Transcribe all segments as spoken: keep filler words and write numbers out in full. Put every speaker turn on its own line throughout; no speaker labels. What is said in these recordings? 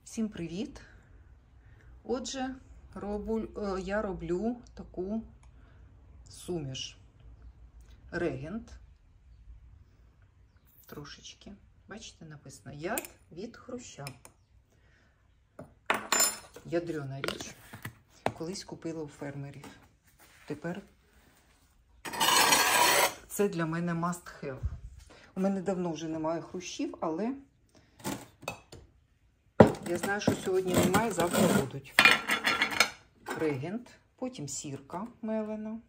Всім привіт! Отже, роблю, я роблю таку суміш. Регент. Трошечки. Бачите, написано яд від хруща. Ядрена річ. Колись купила у фермерів. Тепер це для мене must have. У мене давно вже немає хрущів, але я знаю, що сьогодні немає, завтра будуть. Регент, потім сірка мелена.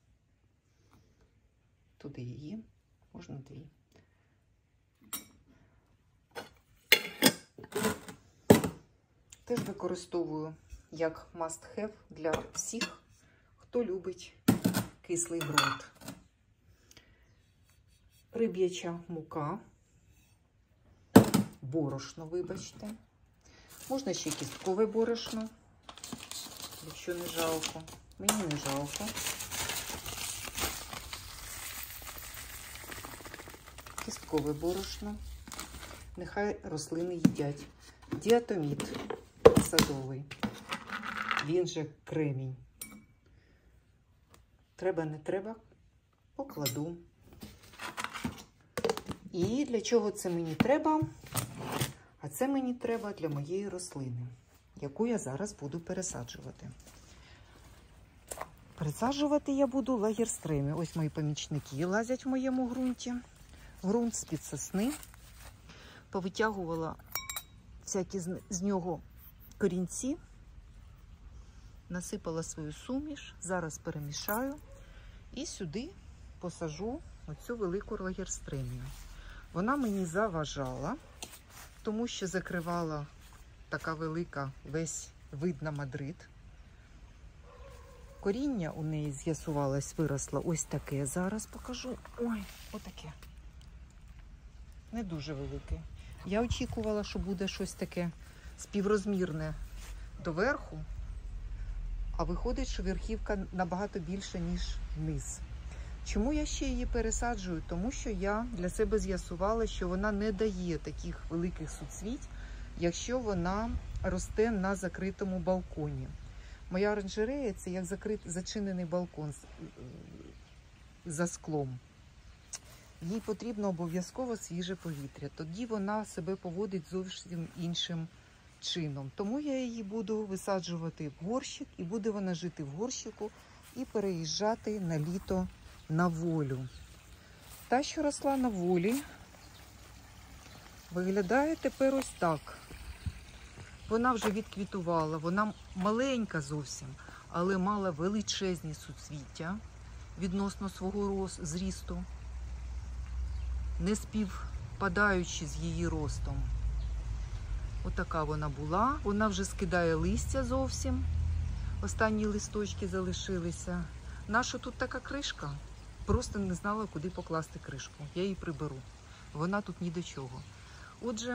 Туди її, можна дві. Теж використовую як must have для всіх, хто любить кислий ґрунт. Риб'яча мука, борошно, вибачте. Можна ще кісткове борошно, якщо не жалко. Мені не жалко. Кісткове борошно. Нехай рослини їдять. Діатоміт садовий. Він же кремінь. Треба, не треба, покладу. І для чого це мені треба? А це мені треба для моєї рослини, яку я зараз буду пересаджувати. Пересаджувати я буду лагерстреми. Ось мої помічники лазять в моєму ґрунті. Ґрунт з-під сосни. Повитягувала всякі з нього корінці. Насипала свою суміш. Зараз перемішаю. І сюди посажу оцю велику лагерстремію. Вона мені заважала, тому що закривала така велика весь вид на Мадрид. Коріння у неї з'ясувалось, виросло ось таке. Зараз покажу. Ой, отаке. Не дуже велике. Я очікувала, що буде щось таке співрозмірне доверху, а виходить, що верхівка набагато більша, ніж низ. Чому я ще її пересаджую? Тому що я для себе з'ясувала, що вона не дає таких великих суцвіть, якщо вона росте на закритому балконі. Моя оранжерея – це як закрит, зачинений балкон за склом. Їй потрібно обов'язково свіже повітря. Тоді вона себе поводить зовсім іншим чином. Тому я її буду висаджувати в горщик, і буде вона жити в горщику і переїжджати на літо на волю. Та, що росла на волі, виглядає тепер ось так. Вона вже відквітувала, вона маленька зовсім, але мала величезні суцвіття відносно свого зрісту, не співпадаючи з її ростом. Отака вона була. Вона вже скидає листя зовсім. Останні листочки залишилися. Наша тут така кришка? Просто не знала, куди покласти кришку. Я її приберу. Вона тут ні до чого. Отже,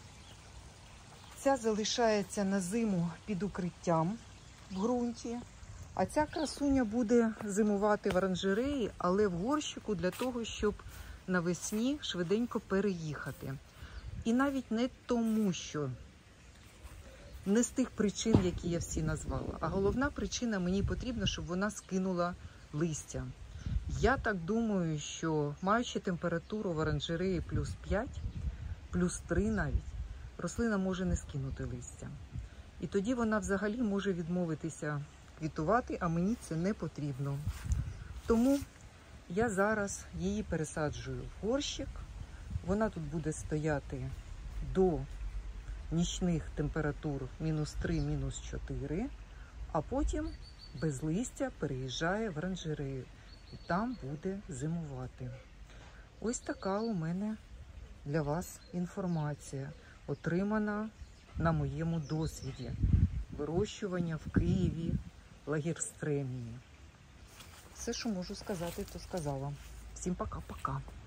ця залишається на зиму під укриттям в ґрунті. А ця красуня буде зимувати в оранжереї, але в горщику для того, щоб навесні швиденько переїхати. І навіть не тому, що не з тих причин, які я всі назвала. А головна причина, мені потрібна, щоб вона скинула листя. Я так думаю, що маючи температуру в оранжереї плюс п'ять, плюс три навіть, рослина може не скинути листя. І тоді вона взагалі може відмовитися квітувати, а мені це не потрібно. Тому я зараз її пересаджую в горщик. Вона тут буде стояти до нічних температур мінус три, мінус чотири, а потім без листя переїжджає в оранжерею. І там буде зимувати. Ось така у мене для вас інформація, отримана на моєму досвіді вирощування в Києві лагерстремії. Все, що можу сказати, то сказала. Всім пока-пока.